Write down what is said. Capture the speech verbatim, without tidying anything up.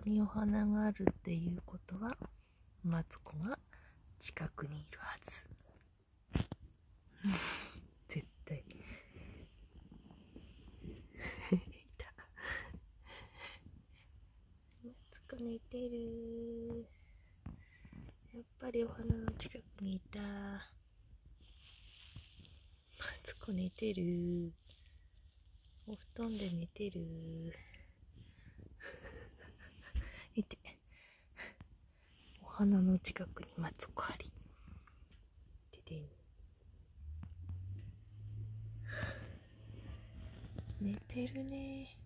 にお花があるっていうことはマツコが近くにいるはず絶対いた。マツコ寝てる。やっぱりお花の近くにいた。マツコ寝てる。お布団で寝てる。見て、お花の近くにマツコあり。ででん。寝てるね。